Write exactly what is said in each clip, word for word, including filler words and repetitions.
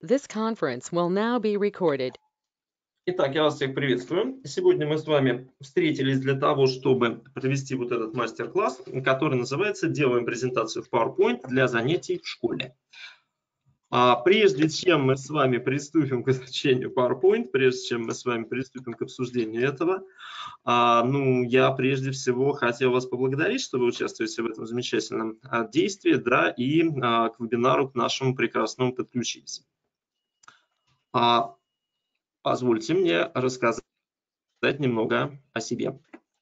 This conference will now be recorded. Итак, я вас всех приветствую. Сегодня мы с вами встретились для того, чтобы провести вот этот мастер-класс, который называется «Делаем презентацию в PowerPoint для занятий в школе». А прежде чем мы с вами приступим к изучению PowerPoint, прежде чем мы с вами приступим к обсуждению этого, а, ну, я прежде всего хотел вас поблагодарить, что вы участвуете в этом замечательном а, действии, да, и а, к вебинару, к нашему прекрасному подключились. А, позвольте мне рассказать немного о себе.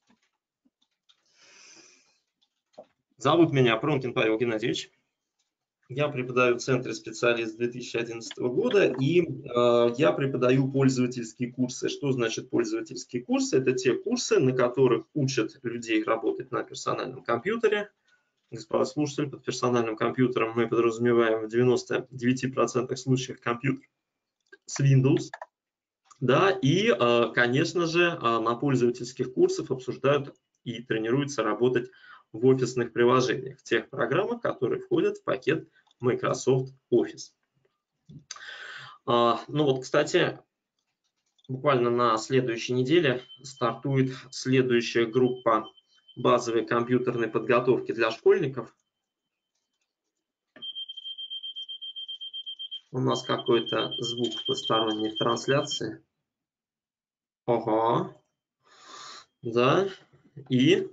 Зовут меня Пронкин Павел Геннадьевич. Я преподаю в Центре специалист с две тысячи одиннадцатого года, и э, я преподаю пользовательские курсы. Что значит пользовательские курсы? Это те курсы, на которых учат людей работать на персональном компьютере. Господа слушатели, под персональным компьютером мы подразумеваем в девяноста девяти процентах случаев компьютер с Windows. Да, и, э, конечно же, э, на пользовательских курсах обсуждают и тренируются работать в офисных приложениях, в тех программах, которые входят в пакет Microsoft Office. А, ну вот, кстати, буквально на следующей неделе стартует следующая группа базовой компьютерной подготовки для школьников. У нас какой-то звук посторонний в трансляции. Ага. Да, и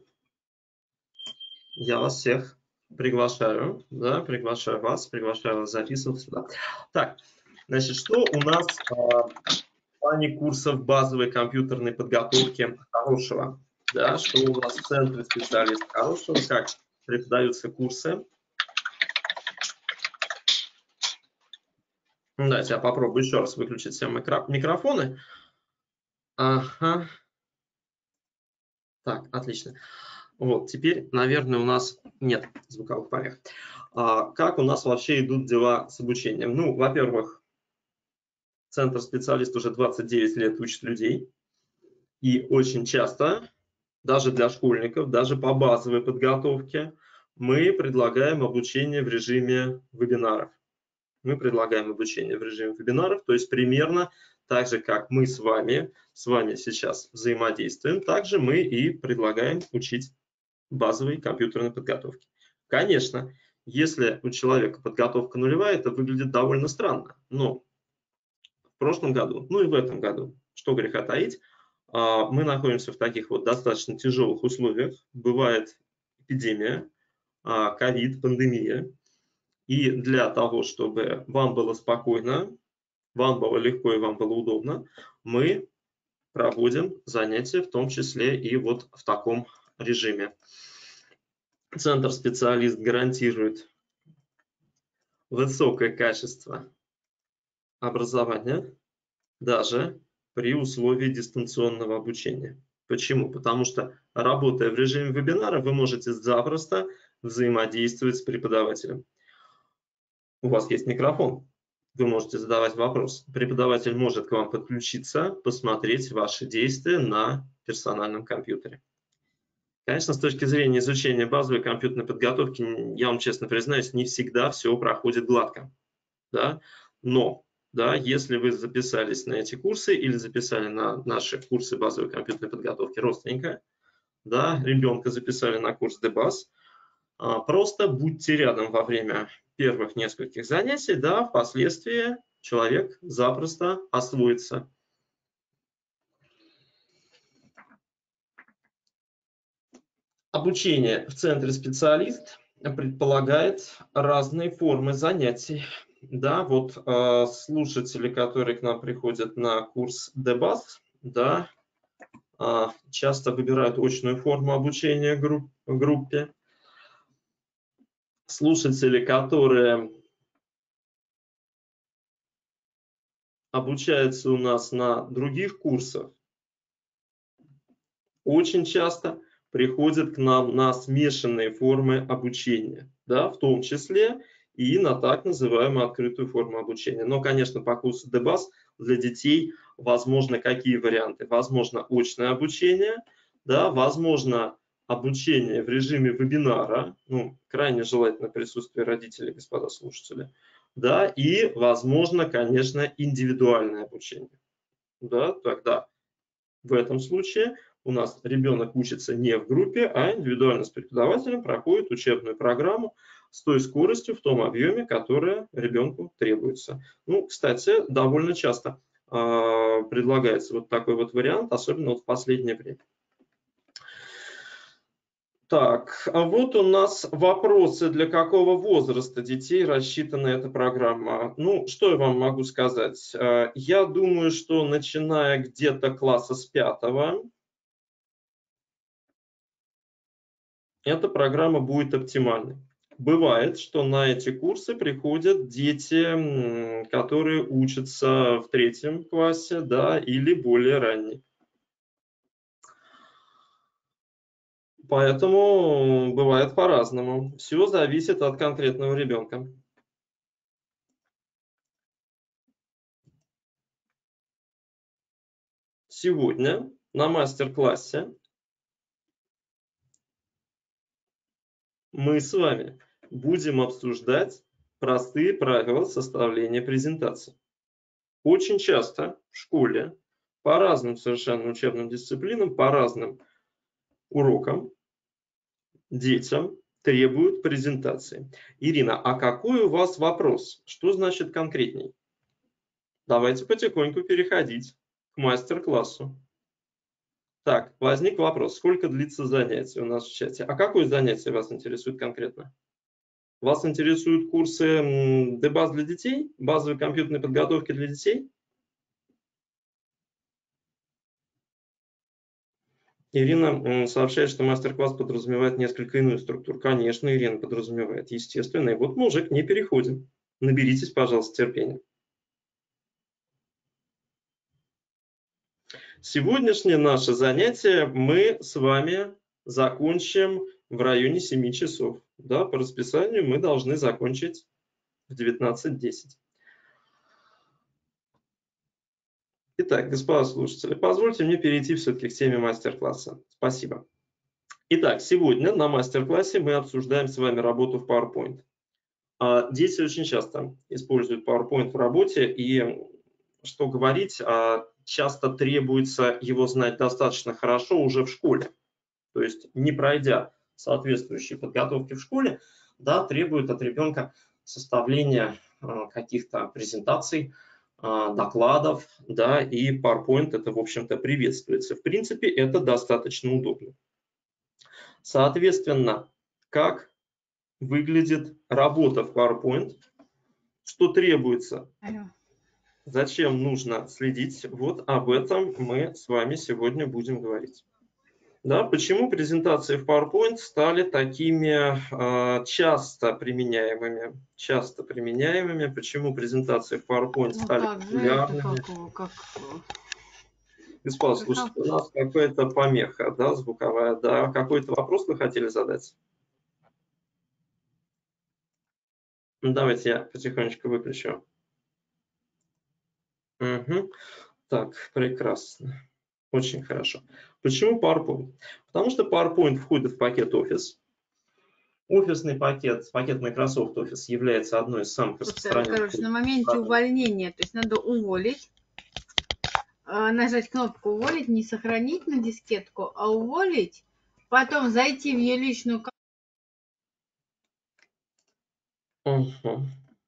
я вас всех приглашаю, да, приглашаю вас, приглашаю вас записываться сюда. Так, значит, что у нас а, в плане курсов базовой компьютерной подготовки хорошего? Да, что у нас в Центре специалист хорошего, как преподаются курсы. Давайте я попробую еще раз выключить все микрофоны. Ага. Так, отлично. Вот, теперь, наверное, у нас нет звуковых помех. А как у нас вообще идут дела с обучением? Ну, во-первых, Центр специалист уже двадцать девять лет учит людей. И очень часто, даже для школьников, даже по базовой подготовке, мы предлагаем обучение в режиме вебинаров. Мы предлагаем обучение в режиме вебинаров, то есть примерно так же, как мы с вами, с вами сейчас взаимодействуем, также мы и предлагаем учить базовой компьютерной подготовки. Конечно, если у человека подготовка нулевая, это выглядит довольно странно. Но в прошлом году, ну и в этом году, что греха таить, мы находимся в таких вот достаточно тяжелых условиях. Бывает эпидемия, ковид, пандемия. И для того, чтобы вам было спокойно, вам было легко и вам было удобно, мы проводим занятия, в том числе и вот в таком режиме. Центр специалист гарантирует высокое качество образования даже при условии дистанционного обучения. Почему? Потому что, работая в режиме вебинара, вы можете запросто взаимодействовать с преподавателем. У вас есть микрофон, вы можете задавать вопрос. Преподаватель может к вам подключиться, посмотреть ваши действия на персональном компьютере. Конечно, с точки зрения изучения базовой компьютерной подготовки, я вам честно признаюсь, не всегда все проходит гладко. Да? Но да, если вы записались на эти курсы или записали на наши курсы базовой компьютерной подготовки родственника, да, ребенка записали на курс дебаз, просто будьте рядом во время первых нескольких занятий, да, впоследствии человек запросто освоится. Обучение в Центре специалист предполагает разные формы занятий. Да, вот э, слушатели, которые к нам приходят на курс дебаз, да, э, часто выбирают очную форму обучения групп, в группе. Слушатели, которые обучаются у нас на других курсах, очень часто приходят к нам на смешанные формы обучения, да, в том числе и на так называемую открытую форму обучения. Но, конечно, по курсу дебаз для детей возможно какие варианты? Возможно очное обучение, да, возможно обучение в режиме вебинара, ну, крайне желательно присутствие родителей, господа слушатели, да, и, возможно, конечно, индивидуальное обучение. Да, тогда в этом случае у нас ребенок учится не в группе, а индивидуально с преподавателем проходит учебную программу с той скоростью, в том объеме, которая ребенку требуется. Ну, кстати, довольно часто э, предлагается вот такой вот вариант, особенно вот в последнее время. Так, а вот у нас вопросы, для какого возраста детей рассчитана эта программа. Ну, что я вам могу сказать? Я думаю, что начиная где-то класса с пятого, эта программа будет оптимальной. Бывает, что на эти курсы приходят дети, которые учатся в третьем классе, да, или более ранние. Поэтому бывает по-разному. Все зависит от конкретного ребенка. Сегодня на мастер-классе мы с вами будем обсуждать простые правила составления презентации. Очень часто в школе по разным совершенно учебным дисциплинам, по разным урокам детям требуют презентации. Ирина, а какой у вас вопрос? Что значит конкретней? Давайте потихоньку переходить к мастер-классу. Так, возник вопрос, сколько длится занятие у нас в чате? А какое занятие вас интересует конкретно? Вас интересуют курсы дебаз для детей, базовой компьютерной подготовки для детей? Ирина сообщает, что мастер-класс подразумевает несколько иную структуру. Конечно, Ирина подразумевает, естественно. И вот мы уже к ней переходим. Наберитесь, пожалуйста, терпения. Сегодняшнее наше занятие мы с вами закончим в районе семи часов. Да, по расписанию мы должны закончить в девятнадцать десять. Итак, господа слушатели, позвольте мне перейти все-таки к теме мастер-класса. Спасибо. Итак, сегодня на мастер-классе мы обсуждаем с вами работу в PowerPoint. Дети очень часто используют PowerPoint в работе, и что говорить, часто требуется его знать достаточно хорошо уже в школе. То есть, не пройдя соответствующие подготовки в школе, да, требует от ребенка составления каких-то презентаций, докладов, да, и PowerPoint это, в общем-то, приветствуется. В принципе, это достаточно удобно. Соответственно, как выглядит работа в PowerPoint, что требуется, зачем нужно следить, вот об этом мы с вами сегодня будем говорить. Да, почему презентации в PowerPoint стали такими э, часто применяемыми? Часто применяемыми. Почему презентации в PowerPoint Ну, стали как популярными? же это, как, как... Господа, слушайте, у нас какая-то помеха, да, звуковая, да. Какой-то вопрос вы хотели задать? Ну, давайте я потихонечку выключу. Угу. Так, прекрасно. Очень хорошо. Почему PowerPoint? Потому что PowerPoint входит в пакет Office. Офисный пакет, пакет Microsoft Office является одной из самых распространенных. Короче, на моменте увольнения, то есть надо уволить, нажать кнопку уволить, не сохранить на дискетку, а уволить, потом зайти в ее личную карту. Угу.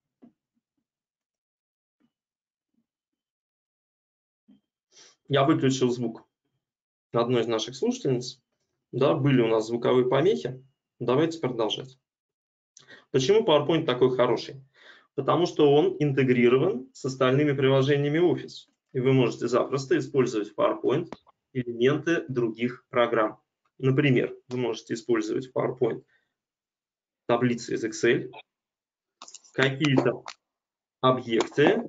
Я выключил звук одной из наших слушательниц. Да, были у нас звуковые помехи. Давайте продолжать. Почему PowerPoint такой хороший? Потому что он интегрирован с остальными приложениями Office. И вы можете запросто использовать в PowerPoint элементы других программ. Например, вы можете использовать в PowerPoint таблицы из Excel, какие-то объекты,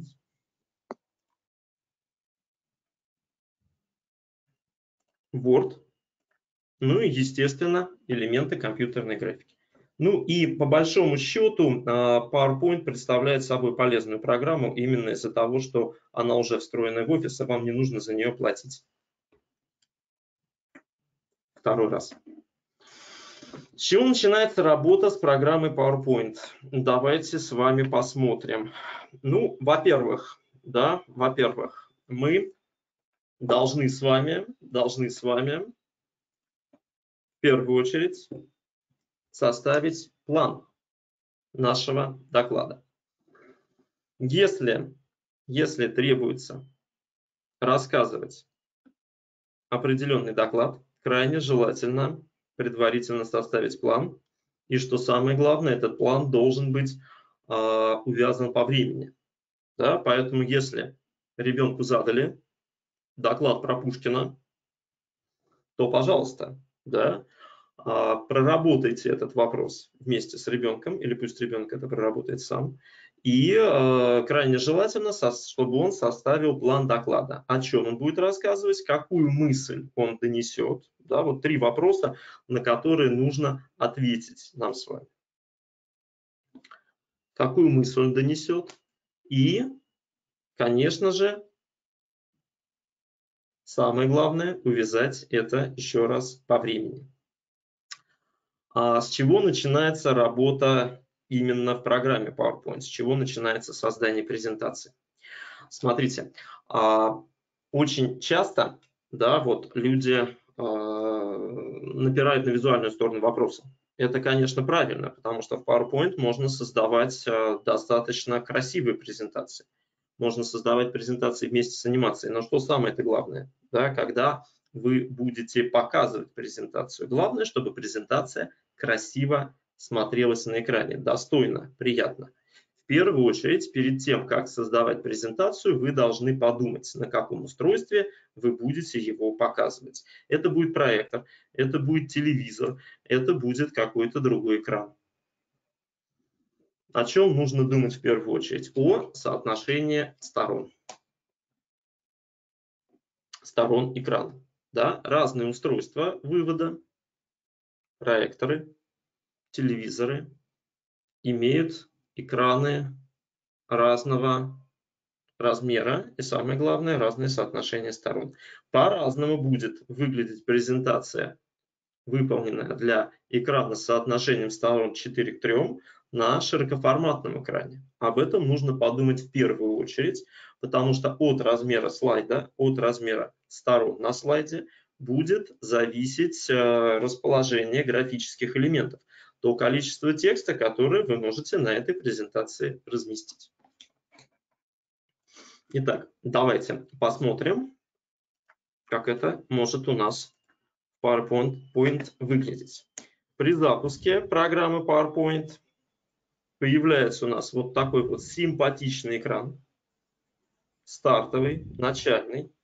Word, ну и, естественно, элементы компьютерной графики. Ну и по большому счету PowerPoint представляет собой полезную программу именно из-за того, что она уже встроена в Office, а вам не нужно за нее платить. Второй раз. С чего начинается работа с программой PowerPoint? Давайте с вами посмотрим. Ну, во-первых, да, во-первых, мы должны с вами, должны с вами в первую очередь составить план нашего доклада. Если, если требуется рассказывать определенный доклад, крайне желательно предварительно составить план. И что самое главное, этот план должен быть э, увязан по времени. Да? Поэтому если ребенку задали доклад про Пушкина, то, пожалуйста, да, э, проработайте этот вопрос вместе с ребенком, или пусть ребенок это проработает сам. И э, крайне желательно, со, чтобы он составил план доклада. О чем он будет рассказывать, какую мысль он донесет. Да, вот три вопроса, на которые нужно ответить нам с вами. Какую мысль он донесет. И, конечно же, самое главное, увязать это еще раз по времени. А с чего начинается работа именно в программе PowerPoint? С чего начинается создание презентации? Смотрите, очень часто, да, вот люди напирают на визуальную сторону вопроса. Это, конечно, правильно, потому что в PowerPoint можно создавать достаточно красивые презентации. Можно создавать презентации вместе с анимацией. Но что самое-то главное, да, когда вы будете показывать презентацию? Главное, чтобы презентация красиво смотрелась на экране, достойно, приятно. В первую очередь, перед тем, как создавать презентацию, вы должны подумать, на каком устройстве вы будете его показывать. Это будет проектор, это будет телевизор, это будет какой-то другой экран. О чем нужно думать в первую очередь? О соотношении сторон. Сторон экрана. Да? Разные устройства вывода, проекторы, телевизоры имеют экраны разного размера и, самое главное, разные соотношения сторон. По-разному будет выглядеть презентация, выполненная для экрана с соотношением сторон четыре к трём на широкоформатном экране. Об этом нужно подумать в первую очередь, потому что от размера слайда, от размера сторон на слайде будет зависеть расположение графических элементов, то количество текста, которое вы можете на этой презентации разместить. Итак, давайте посмотрим, как это может у нас в PowerPoint выглядеть. При запуске программы PowerPoint появляется у нас вот такой вот симпатичный экран, стартовый, начальный.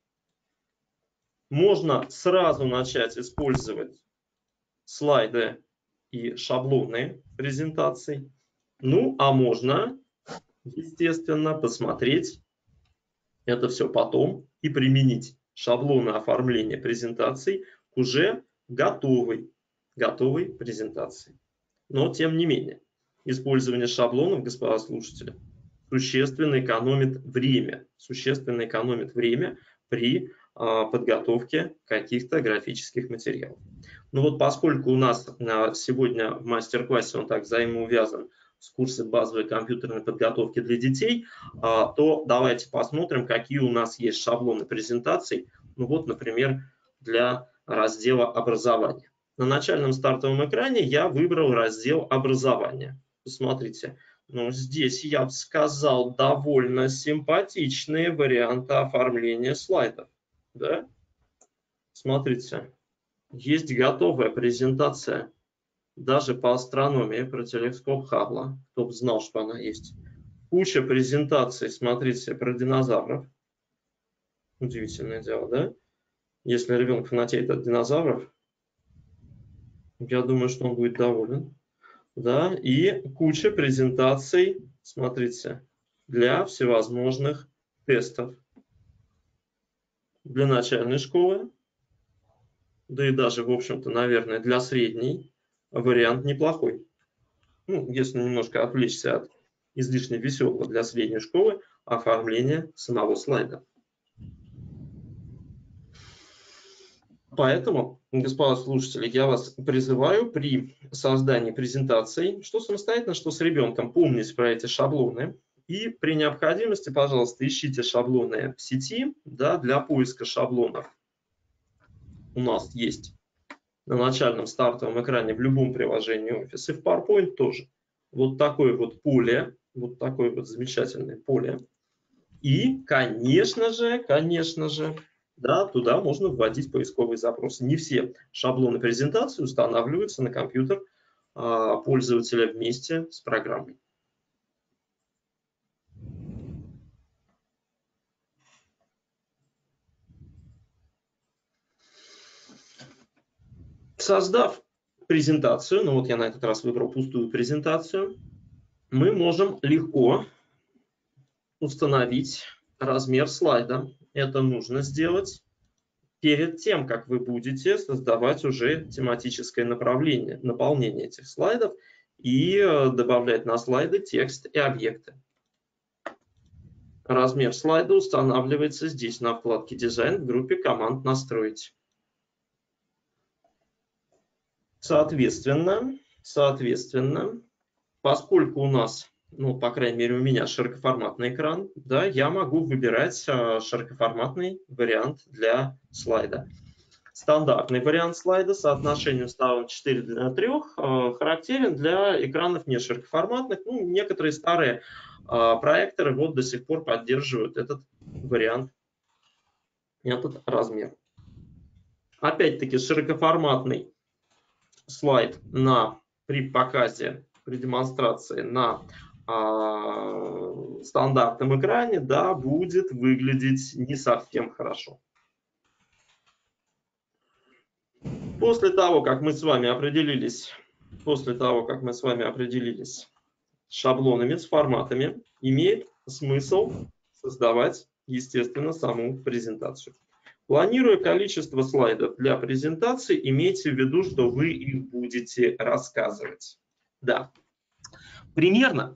Можно сразу начать использовать слайды и шаблоны презентаций. Ну, а можно, естественно, посмотреть это все потом и применить шаблоны оформления презентаций к уже готовой, готовой презентации. Но, тем не менее, использование шаблонов, господа слушатели, существенно экономит время, существенно экономит время при а, подготовке каких-то графических материалов. Ну вот, поскольку у нас а, сегодня в мастер-классе он так взаимоувязан с курсом базовой компьютерной подготовки для детей, а, то давайте посмотрим, какие у нас есть шаблоны презентаций. Ну вот, например, для раздела образования. На начальном стартовом экране я выбрал раздел образования. Посмотрите, ну здесь, я бы сказал, довольно симпатичные варианты оформления слайдов. Да? Смотрите, есть готовая презентация даже по астрономии про телескоп Хаббла. Кто бы знал, что она есть. Куча презентаций, смотрите, про динозавров. Удивительное дело, да? Если ребенок фанатеет от динозавров, я думаю, что он будет доволен. Да? И куча презентаций, смотрите, для всевозможных тестов. Для начальной школы, да и даже, в общем-то, наверное, для средней вариант неплохой. Ну, если немножко отвлечься от излишне веселого для средней школы оформления самого слайда. Поэтому, господа слушатели, я вас призываю при создании презентаций, что самостоятельно, что с ребенком, помнить про эти шаблоны. И при необходимости, пожалуйста, ищите шаблоны в сети, да, для поиска шаблонов. У нас есть на начальном стартовом экране в любом приложении Office и в PowerPoint тоже. Вот такое вот поле, вот такое вот замечательное поле. И, конечно же, конечно же, да, туда можно вводить поисковые запросы. Не все шаблоны презентации устанавливаются на компьютер а, пользователя вместе с программой. Создав презентацию, ну вот я на этот раз выбрал пустую презентацию, мы можем легко установить размер слайда. Это нужно сделать перед тем, как вы будете создавать уже тематическое направление, наполнение этих слайдов и добавлять на слайды текст и объекты. Размер слайда устанавливается здесь на вкладке «Дизайн» в группе команд «Настроить». Соответственно, соответственно, поскольку у нас, ну, по крайней мере, у меня широкоформатный экран, да, я могу выбирать широкоформатный вариант для слайда. Стандартный вариант слайда с соотношением сторон четыре на три характерен для экранов не широкоформатных. Ну, некоторые старые проекторы вот до сих пор поддерживают этот вариант, этот размер. Опять-таки, широкоформатный слайд на, при показе, при демонстрации на э, стандартном экране, да, будет выглядеть не совсем хорошо. После того, как мы с вами определились, после того, как мы с вами определились с шаблонами, с форматами, имеет смысл создавать, естественно, саму презентацию. Планируя количество слайдов для презентации, имейте в виду, что вы их будете рассказывать. Да, примерно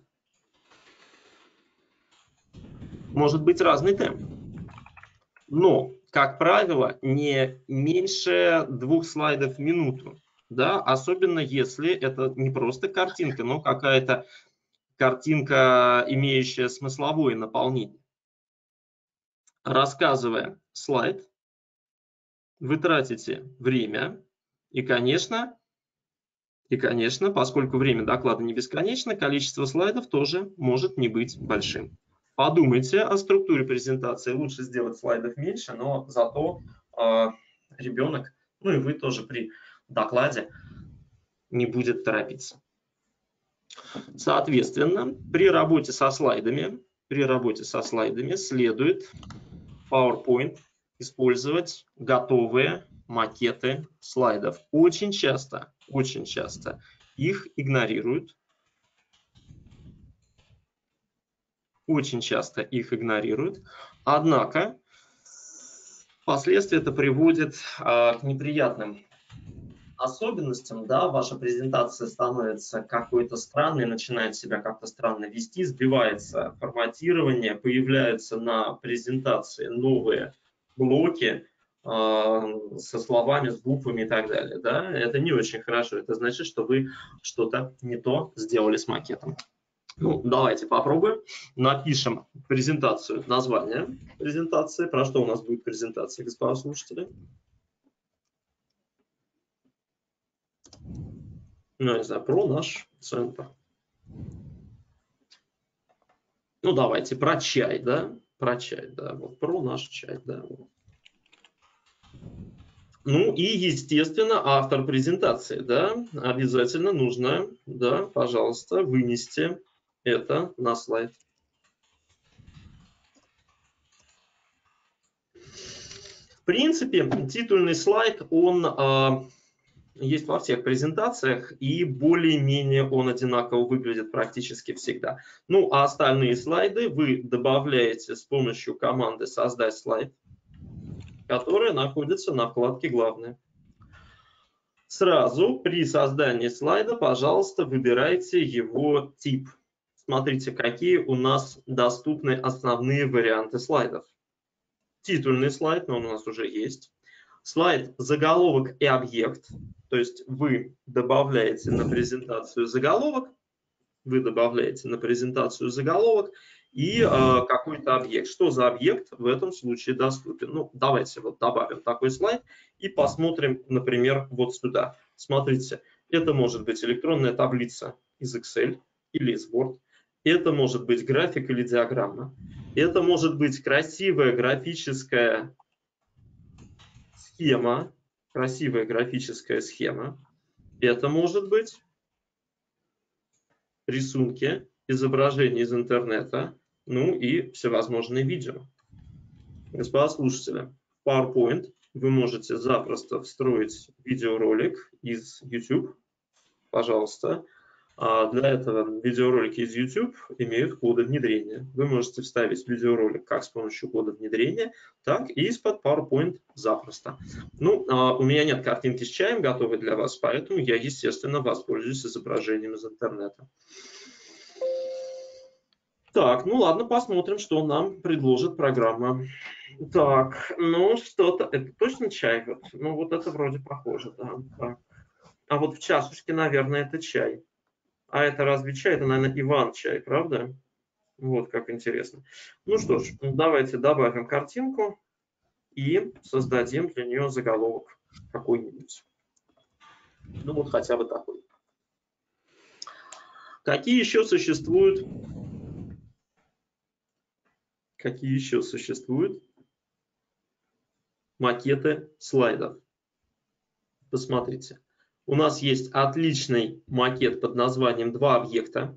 может быть разный темп, но, как правило, не меньше двух слайдов в минуту. Да? Особенно если это не просто картинка, но какая-то картинка, имеющая смысловое наполнение. Рассказывая слайд, вы тратите время, и, конечно, и, конечно, поскольку время доклада не бесконечно, количество слайдов тоже может не быть большим. Подумайте о структуре презентации. Лучше сделать слайдов меньше, но зато э, ребенок, ну и вы тоже при докладе не будет торопиться. Соответственно, при работе со слайдами, при работе со слайдами следует PowerPoint использовать готовые макеты слайдов. Очень часто, очень часто их игнорируют. Очень часто их игнорируют. Однако, впоследствии это приводит а, к неприятным особенностям. Да, ваша презентация становится какой-то странной, начинает себя как-то странно вести, сбивается форматирование, появляются на презентации новые блоки э, со словами, с буквами и так далее. Да? Это не очень хорошо. Это значит, что вы что-то не то сделали с макетом. Ну, давайте попробуем. Напишем презентацию, название презентации. Про что у нас будет презентация, господа слушатели? Ну, не знаю, про наш центр. Ну, давайте про чай, да? Про чай, да. Вот про наш чай, да. Ну и, естественно, автор презентации, да. Обязательно нужно, да, пожалуйста, вынести это на слайд. В принципе, титульный слайд, он а, есть во всех презентациях, и более-менее он одинаково выглядит практически всегда. Ну, а остальные слайды вы добавляете с помощью команды «Создать слайд», которая находится на вкладке «Главное». Сразу при создании слайда, пожалуйста, выбирайте его тип. Смотрите, какие у нас доступны основные варианты слайдов. Титульный слайд, но он у нас уже есть. Слайд, заголовок и объект. То есть вы добавляете на презентацию заголовок, вы добавляете на презентацию заголовок и э, какой-то объект. Что за объект в этом случае доступен? Ну, давайте вот добавим такой слайд и посмотрим, например, вот сюда. Смотрите, это может быть электронная таблица из Excel или из Word. Это может быть график или диаграмма. Это может быть красивая графическая схема. Красивая графическая схема. Это может быть рисунки, изображения из интернета, ну и всевозможные видео. Господа слушатели, в PowerPoint вы можете запросто встроить видеоролик из YouTube, пожалуйста. А для этого видеоролики из YouTube имеют коды внедрения. Вы можете вставить видеоролик как с помощью кода внедрения, так и из-под PowerPoint запросто. Ну, а у меня нет картинки с чаем готовой для вас, поэтому я, естественно, воспользуюсь изображением из интернета. Так, ну ладно, посмотрим, что нам предложит программа. Так, ну что-то, это точно чай? Вот? Ну вот это вроде похоже, да. Так. А вот в чашечке, наверное, это чай. А это разве чай? Это, наверное, Иван-чай, правда? Вот как интересно. Ну что ж, давайте добавим картинку и создадим для нее заголовок какой-нибудь. Ну вот хотя бы такой. Какие еще существуют? Какие еще существуют макеты слайдов? Посмотрите. У нас есть отличный макет под названием «Два объекта».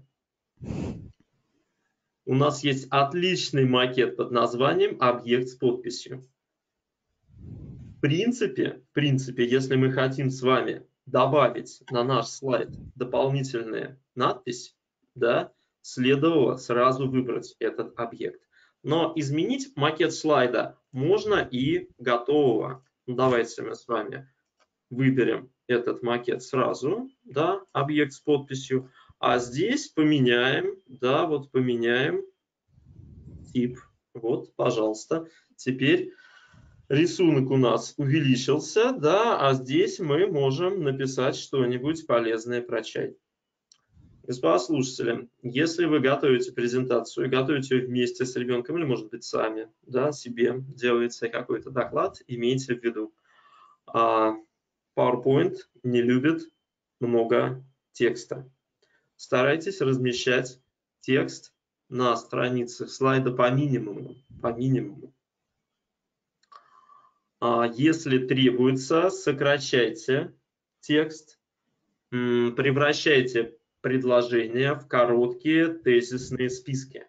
У нас есть отличный макет под названием «Объект с подписью». В принципе, в принципе, если мы хотим с вами добавить на наш слайд дополнительную надпись, да, следовало сразу выбрать этот объект. Но изменить макет слайда можно и готового. Давайте мы с вами выберем этот макет сразу, да, объект с подписью, а здесь поменяем, да, вот поменяем тип. Вот, пожалуйста. Теперь рисунок у нас увеличился, да, а здесь мы можем написать что-нибудь полезное про чай. Господа слушатели, если вы готовите презентацию, готовите ее вместе с ребенком или, может быть, сами, да, себе делаете какой-то доклад, имейте в виду, PowerPoint не любит много текста. Старайтесь размещать текст на страницах слайда по минимуму. По минимуму. Если требуется, сокращайте текст, превращайте предложения в короткие тезисные списки.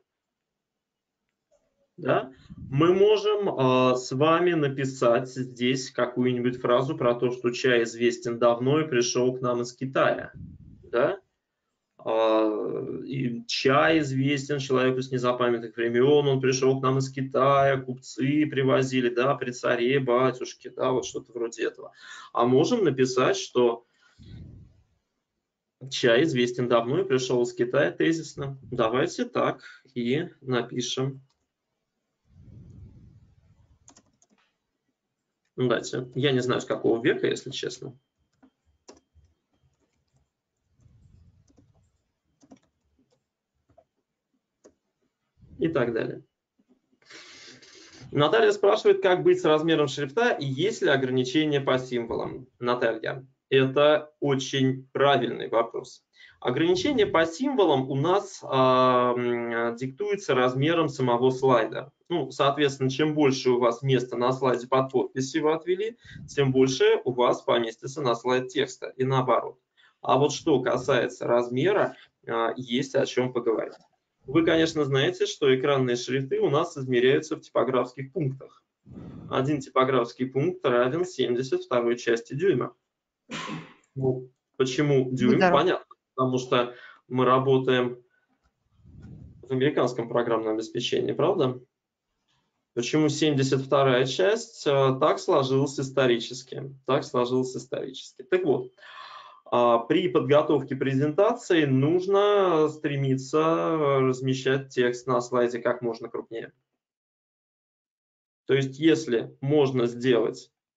Да? Мы можем э, с вами написать здесь какую-нибудь фразу про то, что чай известен давно и пришел к нам из Китая. Да? Э, и чай известен человеку с незапамятных времен, он пришел к нам из Китая, купцы привозили, да, при царе, батюшке, да, вот что-то вроде этого. А можем написать, что чай известен давно и пришел из Китая тезисно. Давайте так и напишем. Давайте. Я не знаю, с какого века, если честно. И так далее. Наталья спрашивает, как быть с размером шрифта и есть ли ограничения по символам. Наталья, это очень правильный вопрос. Ограничение по символам у нас э, диктуется размером самого слайда. Ну, соответственно, чем больше у вас места на слайде под подписью вы отвели, тем больше у вас поместится на слайд текста и наоборот. А вот что касается размера, э, есть о чем поговорить. Вы, конечно, знаете, что экранные шрифты у нас измеряются в типографских пунктах. Один типографский пункт равен семьдесят второй части дюйма. Ну, почему дюйм? Здорово. Понятно. Потому что мы работаем в американском программном обеспечении, правда? Почему семьдесят вторая часть? Так сложилось исторически. Так сложилось исторически. Так вот, при подготовке презентации нужно стремиться размещать текст на слайде как можно крупнее. То есть, если можно сделать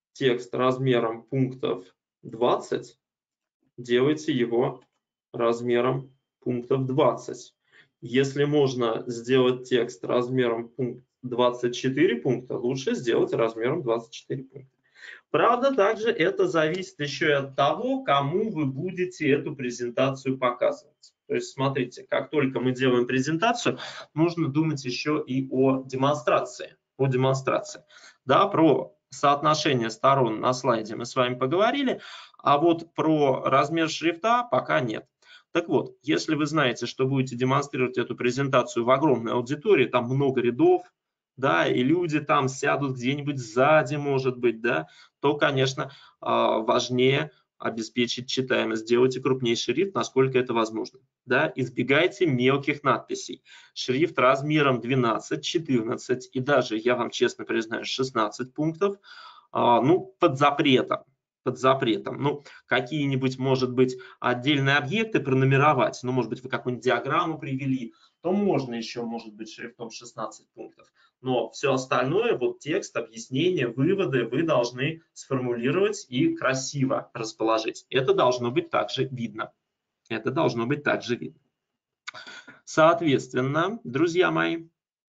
текст размером пунктов двадцать, делайте его размером пунктов двадцать. Если можно сделать текст размером пункт двадцать четыре пункта, лучше сделать размером двадцать четыре пункта. Правда, также это зависит еще и от того, кому вы будете эту презентацию показывать. То есть, смотрите, как только мы делаем презентацию, нужно думать еще и о демонстрации. О демонстрации. Да, про соотношение сторон на слайде мы с вами поговорили, а вот про размер шрифта пока нет. Так вот, если вы знаете, что будете демонстрировать эту презентацию в огромной аудитории, там много рядов, да, и люди там сядут где-нибудь сзади, может быть, да, то, конечно, важнее обеспечить читаемость. Сделайте крупнейший шрифт, насколько это возможно. Да. Избегайте мелких надписей. Шрифт размером двенадцать, четырнадцать и даже, я вам честно признаюсь, шестнадцать пунктов, ну, под запретом. Под запретом. Ну, какие-нибудь, может быть, отдельные объекты пронумеровать, ну, может быть, вы какую-нибудь диаграмму привели, то можно еще, может быть, шрифтом шестнадцать пунктов. Но все остальное, вот текст, объяснение, выводы вы должны сформулировать и красиво расположить. Это должно быть также видно. Это должно быть также видно. Соответственно, друзья мои,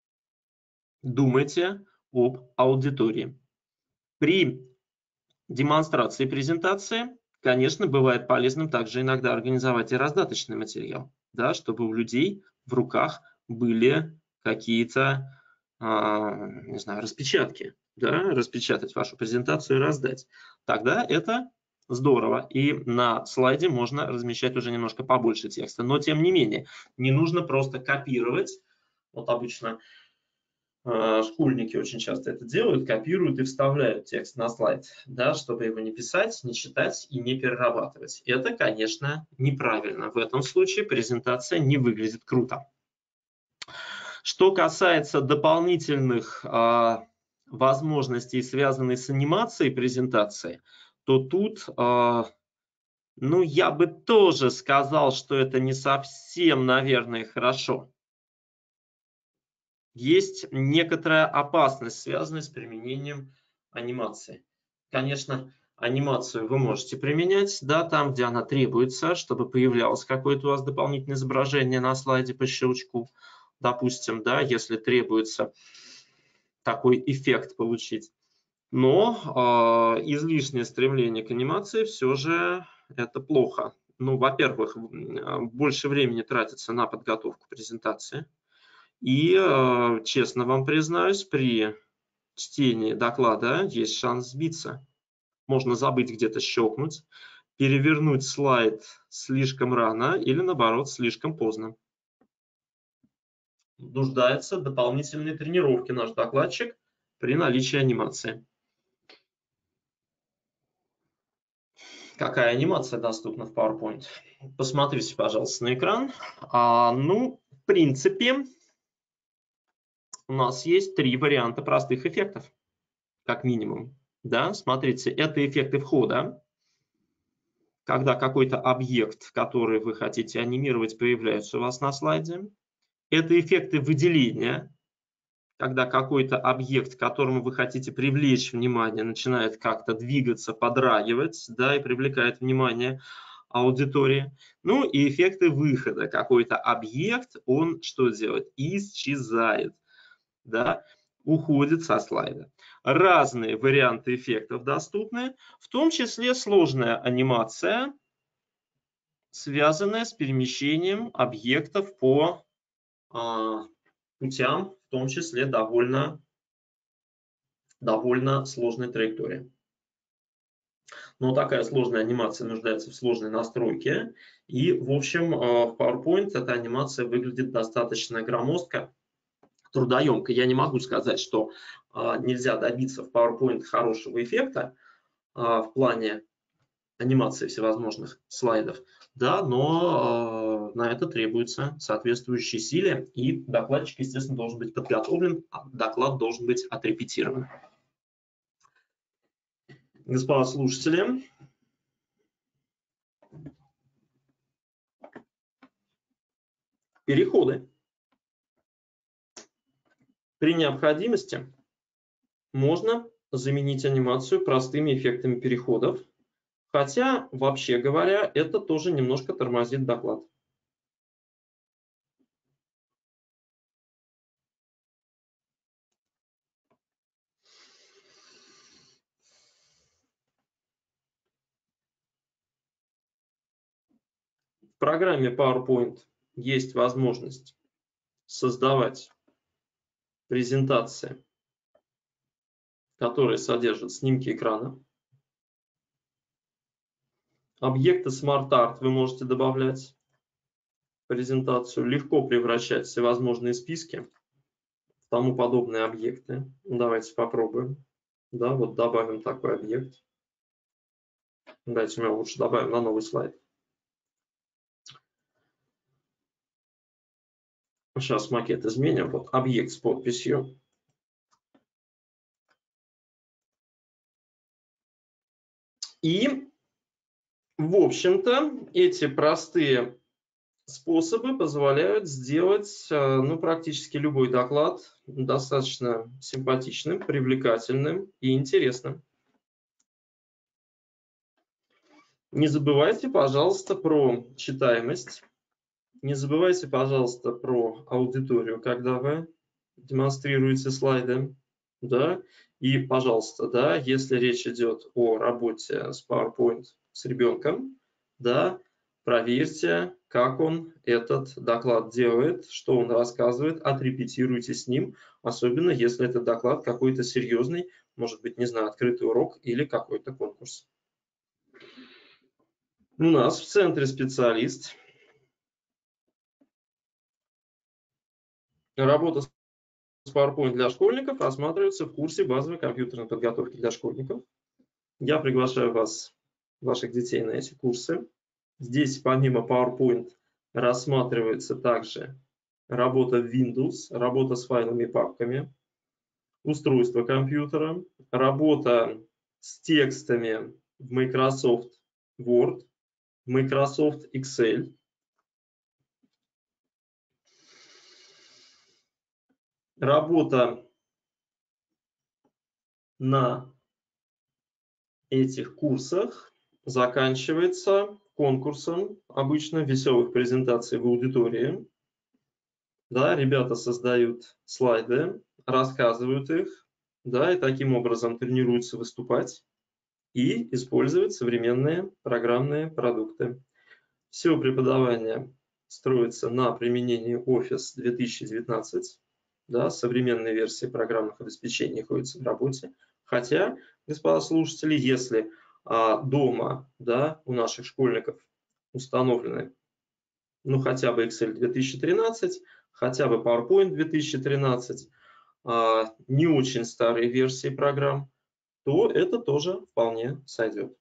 думайте об аудитории. При демонстрации презентации, конечно, бывает полезным также иногда организовать и раздаточный материал, да, чтобы у людей в руках были какие-то, не знаю, распечатки, да, распечатать вашу презентацию и раздать. Тогда это здорово. И на слайде можно размещать уже немножко побольше текста. Но тем не менее, не нужно просто копировать. Вот обычно школьники очень часто это делают, копируют и вставляют текст на слайд, да, чтобы его не писать, не читать и не перерабатывать. Это, конечно, неправильно. В этом случае презентация не выглядит круто. Что касается дополнительных а, возможностей, связанных с анимацией презентации, то тут, а, ну, я бы тоже сказал, что это не совсем, наверное, хорошо. Есть некоторая опасность, связанная с применением анимации. Конечно, анимацию вы можете применять, да, там, где она требуется, чтобы появлялось какое-то у вас дополнительное изображение на слайде по щелчку. Допустим, да, если требуется такой эффект получить. Но э, излишнее стремление к анимации все же это плохо. Ну, во-первых, больше времени тратится на подготовку презентации. И, э, честно вам признаюсь, при чтении доклада есть шанс сбиться. Можно забыть где-то щелкнуть, перевернуть слайд слишком рано или, наоборот, слишком поздно. Нуждается в дополнительной тренировке наш докладчик при наличии анимации. Какая анимация доступна в PowerPoint? Посмотрите, пожалуйста, на экран. А, ну, в принципе, у нас есть три варианта простых эффектов, как минимум. Да, смотрите, это эффекты входа, когда какой-то объект, который вы хотите анимировать, появляется у вас на слайде. Это эффекты выделения, когда какой-то объект, к которому вы хотите привлечь внимание, начинает как-то двигаться, подрагивать, да, и привлекает внимание аудитории. Ну и эффекты выхода. Какой-то объект, он что делает? Исчезает, да, уходит со слайда. Разные варианты эффектов доступны, в том числе сложная анимация, связанная с перемещением объектов по а, путям, в том числе довольно, довольно сложной траектории. Но такая сложная анимация нуждается в сложной настройке. И, в общем, в PowerPoint эта анимация выглядит достаточно громоздко, трудоемко. Я не могу сказать, что нельзя добиться в PowerPoint хорошего эффекта в плане анимации всевозможных слайдов, да, но на это требуется соответствующие силы, и докладчик, естественно, должен быть подготовлен, а доклад должен быть отрепетирован. Господа слушатели, переходы. При необходимости можно заменить анимацию простыми эффектами переходов. Хотя, вообще говоря, это тоже немножко тормозит доклад. В программе PowerPoint есть возможность создавать презентации, которые содержат снимки экрана. Объекты Smart Art вы можете добавлять в презентацию, легко превращать всевозможные списки в тому подобные объекты. Давайте попробуем. Да, вот добавим такой объект. Давайте мы его лучше добавим на новый слайд. Сейчас макет изменим. Вот объект с подписью. И, в общем-то, эти простые способы позволяют сделать ну, практически любой доклад достаточно симпатичным, привлекательным и интересным. Не забывайте, пожалуйста, про читаемость. Не забывайте, пожалуйста, про аудиторию, когда вы демонстрируете слайды. Да? И, пожалуйста, да, если речь идет о работе с PowerPoint с ребенком, да, проверьте, как он этот доклад делает, что он рассказывает, отрепетируйте с ним, особенно если этот доклад какой-то серьезный, может быть, не знаю, открытый урок или какой-то конкурс. У нас в центре специалист. Работа с PowerPoint для школьников рассматривается в курсе базовой компьютерной подготовки для школьников. Я приглашаю вас, ваших детей, на эти курсы. Здесь помимо PowerPoint рассматривается также работа в Windows, работа с файлами и папками, устройство компьютера, работа с текстами в Microsoft Word, Microsoft Excel. Работа на этих курсах заканчивается конкурсом обычно веселых презентаций в аудитории. Да, ребята создают слайды, рассказывают их, да, и таким образом тренируются выступать и использовать современные программные продукты. Все преподавание строится на применении Office две тысячи девятнадцать. Да, современные версии программных обеспечений находятся в работе. Хотя, господа слушатели, если а, дома, да, у наших школьников установлены ну, хотя бы Excel две тысячи тринадцать, хотя бы PowerPoint две тысячи тринадцать, а, не очень старые версии программ, то это тоже вполне сойдет.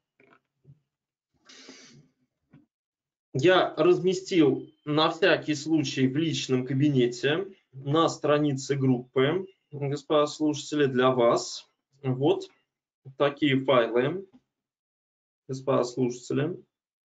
Я разместил на всякий случай в личном кабинете на странице группы, господа слушатели, для вас вот такие файлы, господа слушатели.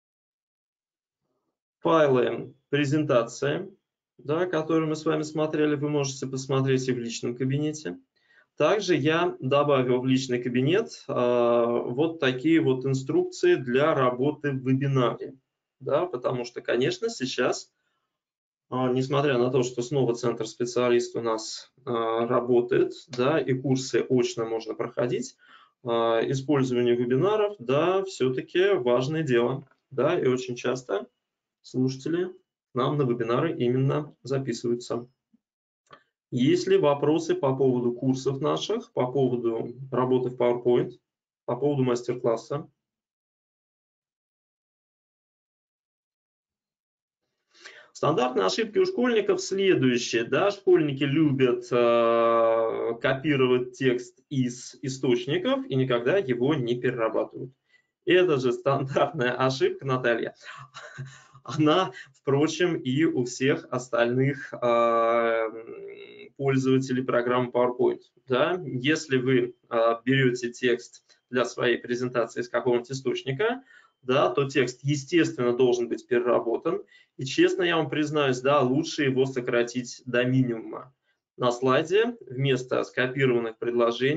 Файлы презентации, да, которые мы с вами смотрели, вы можете посмотреть и в личном кабинете. Также я добавил в личный кабинет э, вот такие вот инструкции для работы в вебинаре. Да, потому что, конечно, сейчас, э, несмотря на то, что снова центр специалист у нас э, работает, да, и курсы очно можно проходить, э, использование вебинаров, да, все-таки важное дело. Да, и очень часто слушатели к нам на вебинары именно записываются. Есть ли вопросы по поводу курсов наших, по поводу работы в PowerPoint, по поводу мастер-класса? Стандартные ошибки у школьников следующие. Да, школьники любят э, копировать текст из источников и никогда его не перерабатывают. Это же стандартная ошибка, Наталья. Она, впрочем, и у всех остальных э, пользователей программы PowerPoint. Да? Если вы э, берете текст для своей презентации из какого-нибудь источника, да, то текст, естественно, должен быть переработан. И честно я вам признаюсь, да, лучше его сократить до минимума. На слайде вместо скопированных предложений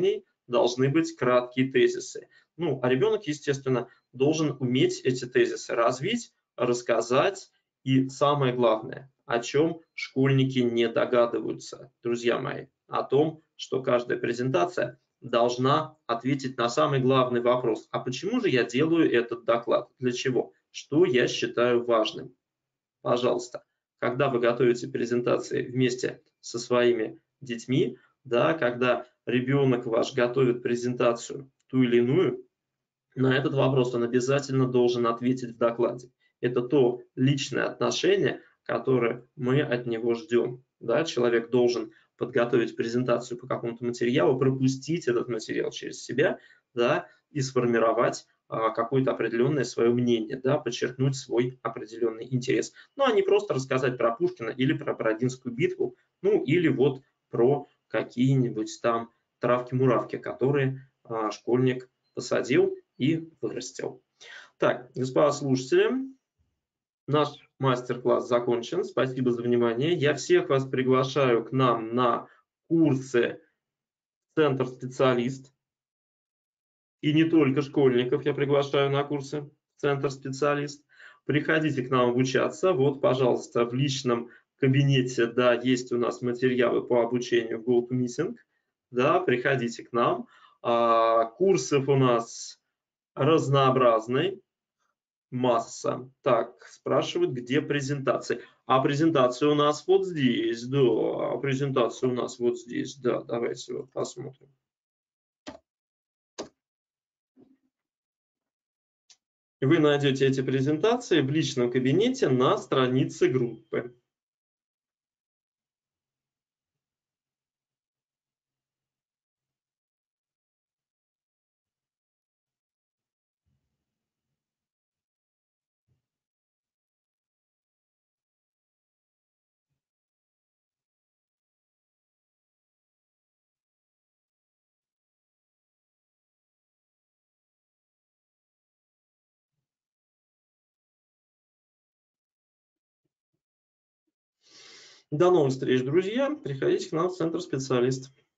должны быть краткие тезисы. Ну, а ребенок, естественно, должен уметь эти тезисы развить, рассказать. И самое главное, о чем школьники не догадываются, друзья мои, о том, что каждая презентация должна ответить на самый главный вопрос. А почему же я делаю этот доклад? Для чего? Что я считаю важным? Пожалуйста, когда вы готовите презентации вместе со своими детьми, да, когда ребенок ваш готовит презентацию ту или иную, на этот вопрос он обязательно должен ответить в докладе. Это то личное отношение, которое мы от него ждем. Да? Человек должен подготовить презентацию по какому-то материалу, пропустить этот материал через себя, да, и сформировать а, какое-то определенное свое мнение, да, подчеркнуть свой определенный интерес. Ну, а не просто рассказать про Пушкина или про Бородинскую битву, ну, или вот про какие-нибудь там травки-муравки, которые а, школьник посадил и вырастил. Так, господа слушатели, наш мастер-класс закончен. Спасибо за внимание. Я всех вас приглашаю к нам на курсы Центр Специалист. И не только школьников я приглашаю на курсы Центр Специалист. Приходите к нам обучаться. Вот, пожалуйста, в личном кабинете, да, есть у нас материалы по обучению в GoToMeeting. Да, приходите к нам. А, курсов у нас разнообразный, масса. Так, спрашивают, где презентация. А презентация у нас вот здесь, да, презентация у нас вот здесь, да, давайте вот посмотрим. Вы найдете эти презентации в личном кабинете на странице группы. До новых встреч, друзья. Приходите к нам в Центр Специалист.